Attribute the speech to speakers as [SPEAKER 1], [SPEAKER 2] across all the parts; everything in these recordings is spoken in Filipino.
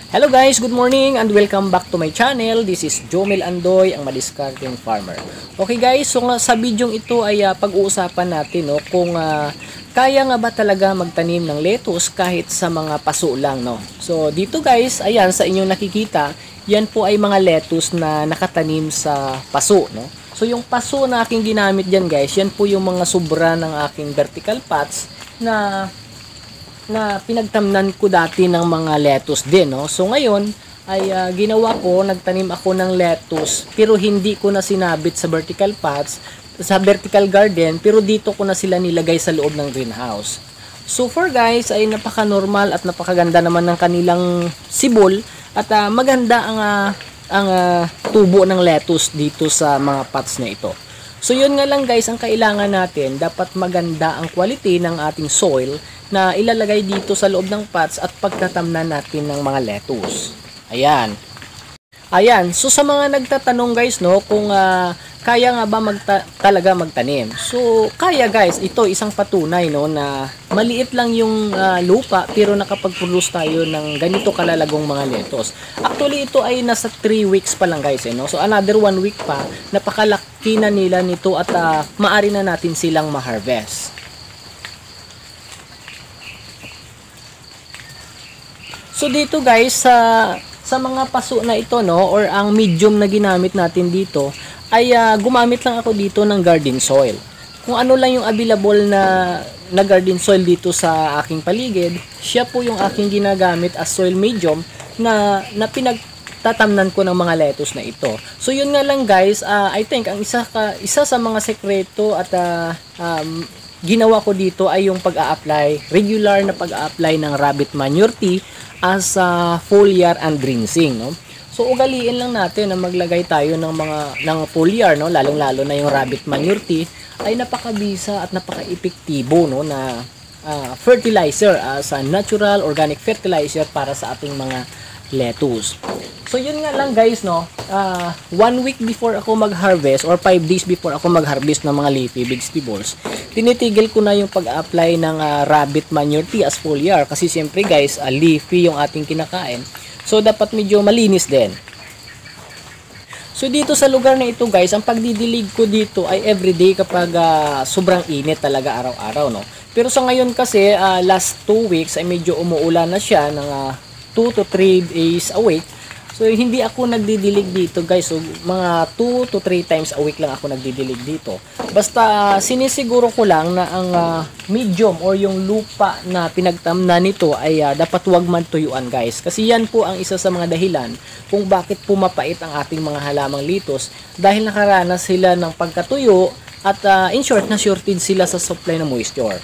[SPEAKER 1] Hello guys, good morning and welcome back to my channel. This is Jomel Andoy, ang Madiskarteng Farmer. Okay guys, so nga, sa bidyong ito ay pag-uusapan natin kung kaya nga ba talaga magtanim ng lettuce kahit sa mga paso lang, no? So dito guys, ayan sa inyong nakikita, yan po ay mga lettuce na nakatanim sa paso, no? So yung paso na aking ginamit diyan guys, yan po yung mga sobra ng aking vertical pots na pinagtamnan ko dati ng mga lettuce din, no? So ngayon ay ginawa ko, nagtanim ako ng lettuce pero hindi ko na sinabit sa vertical pots, sa vertical garden, pero dito ko na sila nilagay sa loob ng greenhouse. So for guys ay napaka-normal at napakaganda naman ng kanilang sibol at maganda ang tubo ng lettuce dito sa mga pots na ito. So yun nga lang guys, ang kailangan natin, dapat maganda ang quality ng ating soil na ilalagay dito sa loob ng pots at pagtatamnan natin ng mga lettuce. Ayan, so sa mga nagtatanong guys, no, kung kaya nga ba talaga magtanim. So kaya guys, ito isang patunay, no, na maliit lang yung lupa pero nakapag-produce tayo ng ganito kalalagong mga lettuce. Actually ito ay nasa 3 weeks pa lang guys, no. So another 1 week pa, napakalaki na nila nito at maari na natin silang ma-harvest. So dito guys, sa mga paso na ito, no, or ang medium na ginamit natin dito, ay gumamit lang ako dito ng garden soil. Kung ano lang yung available na garden soil dito sa aking paligid, siya po yung aking ginagamit as soil medium na pinagtatamnan ko ng mga lettuce na ito. So yun nga lang guys, I think ang isa sa mga sekreto at ginawa ko dito ay yung pag-a-apply, regular na pag-a-apply ng rabbit manure tea as foliar and rinsing, no? So ugaliin lang natin na maglagay tayo ng foliar, no, lalong-lalo na yung rabbit manure tea ay napakabisa at napaka-epektibo, no, na fertilizer as a natural organic fertilizer para sa ating mga lettuce. So yun nga lang guys, no, 1 week before ako mag-harvest or 5 days before ako mag-harvest ng mga leafy vegetables, tinitigil ko na yung pag-apply ng rabbit manure tea as foliar kasi siyempre guys, leafy yung ating kinakain. So dapat medyo malinis din. So dito sa lugar na ito guys, ang pagdidilig ko dito ay everyday kapag sobrang init talaga araw-araw, no. Pero sa ngayon kasi last 2 weeks ay medyo umuulan na siya ng 2 to 3 days a week. So hindi ako nagdidilig dito guys. So mga 2 to 3 times a week lang ako nagdidilig dito. Basta sinisiguro ko lang na ang medium or yung lupa na pinagtamnan nito ay dapat huwag matuyuan guys. Kasi yan po ang isa sa mga dahilan kung bakit pumapait ang ating mga halamang lettuce, dahil nakaranas sila ng pagkatuyo at in short na shortage sila sa supply ng moisture.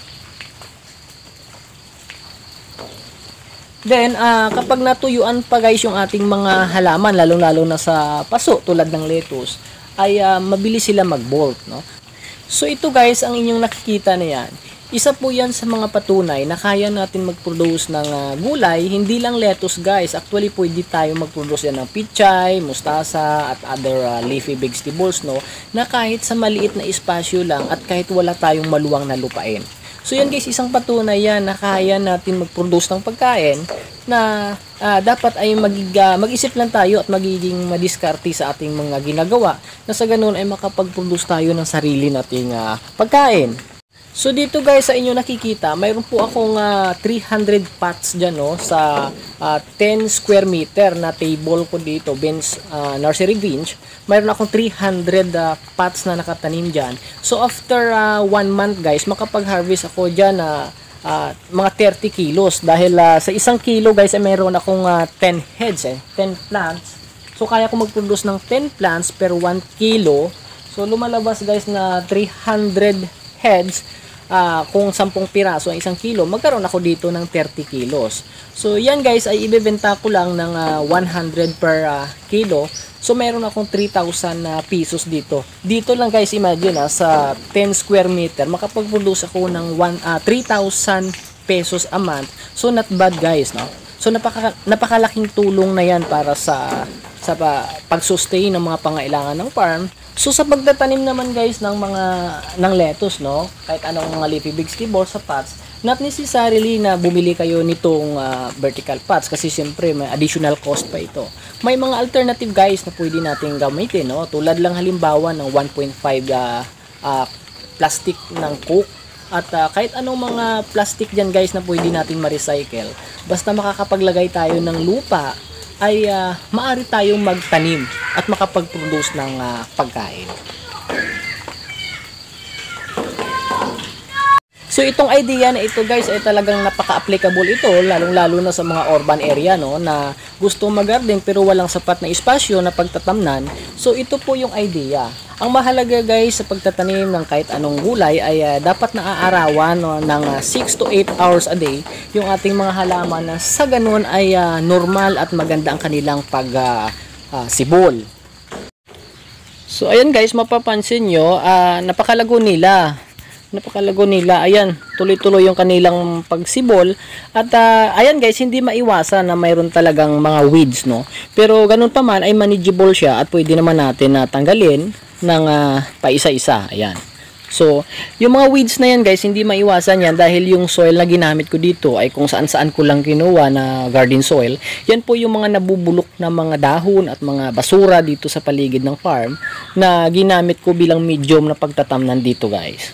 [SPEAKER 1] Then, kapag natuyuan pa guys yung ating mga halaman, lalong-lalo na sa paso tulad ng lettuce, ay mabilis sila mag-bolt, no? So ito guys, ang inyong nakikita na yan, isa po yan sa mga patunay na kaya natin mag-produce ng gulay, hindi lang lettuce guys. Actually, pwede tayo mag-produce yan ng pichay, mustasa, at other leafy vegetables, no? Na kahit sa maliit na espasyo lang at kahit wala tayong maluwang na lupain. So yan guys, isang patunay yan na kaya natin mag-produce ng pagkain na dapat ay mag-isip lang tayo at magiging madiskarte sa ating mga ginagawa na sa ganun ay makapag-produce tayo ng sarili nating pagkain. So dito guys sa inyo nakikita, mayroon po akong 300 pots dyan, no, sa 10 square meter na table ko dito, nursery bench. Mayroon akong 300 pots na nakatanim dyan. So after 1 month guys, makapag-harvest ako dyan mga 30 kilos. Dahil sa isang kilo guys, ay mayroon akong 10 heads, 10 plants. So kaya ko mag-produce ng 10 plants per 1 kilo. So lumalabas guys na 300 heads. Kung 10 piraso ang isang kilo, magkaroon ako dito ng 30 kilos. So yan guys ay ibebenta ko lang ng 100 per kilo. So meron akong 3,000 pesos dito. Dito lang guys, imagine sa 10 square meter, makapag-produce ako ng 3,000 pesos a month. So not bad guys, no? So napakalaking tulong na yan para sa pag-sustain ng mga pangailangan ng farm. So sa pagtatanim naman guys ng lettuce, no, kahit anong mga leafy vegetables sa pots, Not necessarily na bumili kayo nitong vertical pots kasi siyempre may additional cost pa ito. May mga alternative guys na pwede natin gamitin, no? Tulad lang halimbawa ng 1.5 plastic ng Coke. At kahit anong mga plastic dyan guys na pwede natin ma-recycle, basta makakapaglagay tayo ng lupa, ay maaari tayong magtanim at makapag-produce ng pagkain. So itong idea na ito guys ay talagang napaka-applicable ito, lalong-lalo na sa mga urban area, no, na gusto mag-garden pero walang sapat na espasyo na pagtatamnan. So ito po yung idea. Ang mahalaga guys sa pagtatanim ng kahit anong gulay ay dapat naaarawan, no, ng 6 to 8 hours a day yung ating mga halaman na sa ganun ay normal at maganda ang kanilang pagsibol. So ayan guys, mapapansin nyo, napakalago nila. Ayan, tuloy-tuloy yung kanilang pagsibol. At ayan guys, hindi maiwasan na mayroon talagang mga weeds, no. Pero ganun pa man ay manageable siya at pwede naman natin na tanggalin ng paisa-isa. Ayan. So, yung mga weeds na yan guys, hindi maiwasan yan dahil yung soil na ginamit ko dito ay kung saan-saan ko lang kinuha na garden soil. Yan po yung mga nabubulok na mga dahon at mga basura dito sa paligid ng farm na ginamit ko bilang medium na pagtatamnan dito guys.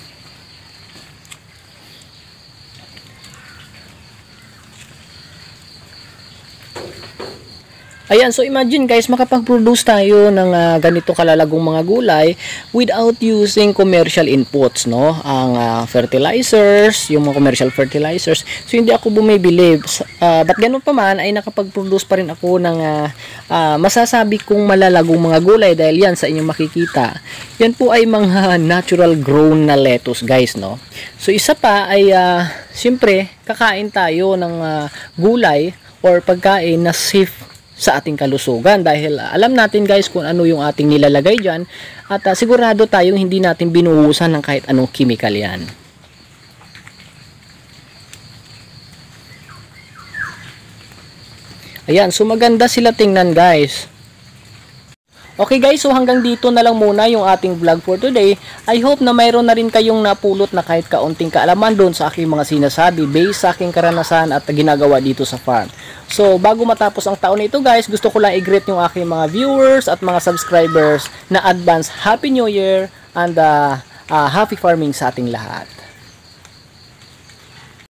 [SPEAKER 1] Ayan, so imagine guys, makapag-produce tayo ng ganito kalalagong mga gulay without using commercial inputs, no? Ang fertilizers, yung mga commercial fertilizers. So hindi ako bumibili. But ganun pa man ay nakapag-produce pa rin ako ng masasabi kong malalagong mga gulay dahil yan sa inyong makikita. Yan po ay mga natural grown na lettuce guys, no? So isa pa ay siyempre kakain tayo ng gulay or pagkain na safe sa ating kalusugan dahil alam natin guys kung ano yung ating nilalagay dyan at sigurado tayong hindi natin binuhusan ng kahit anong chemical yan. Ayan, so maganda sila tingnan guys. Okay guys, so hanggang dito na lang muna yung ating vlog for today. I hope na mayroon na rin kayong napulot na kahit kaunting kaalaman doon sa aking mga sinasabi based sa aking karanasan at ginagawa dito sa farm. So bago matapos ang taon na ito guys, gusto ko lang i-greet yung aking mga viewers at mga subscribers na advance Happy New Year and happy farming sa ating lahat.